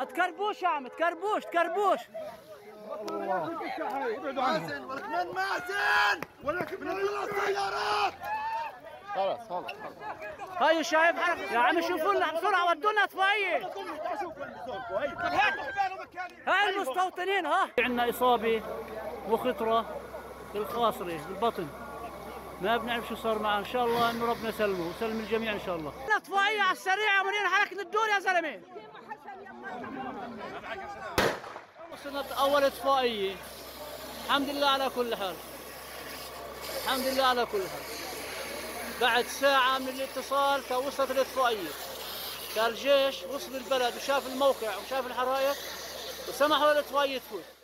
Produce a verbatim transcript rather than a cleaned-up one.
تكربوش يا عم، تكربوش تكربوش. مازن ولك من مازن ولك من السيارات. خلاص خلاص هاي شايف يا عم، شوفوا لنا بسرعه، ودوا لنا اطفائيه. هاي المستوطنين. ها عندنا اصابه وخطره بالخاصره بالبطن، ما بنعرف شو صار معه. ان شاء الله انه ربنا يسلمه ويسلم الجميع ان شاء الله. الاطفائيه على السريع يا منير، حركه الدور يا زلمه. وصلنا اول اطفائيه، الحمد لله على كل حال، الحمد لله على كل حال. بعد ساعة من الاتصال كان وصلت الاطفائية، كان الجيش وصل البلد وشاف الموقع وشاف الحرائق وسمحوا للاطفائية تفوت.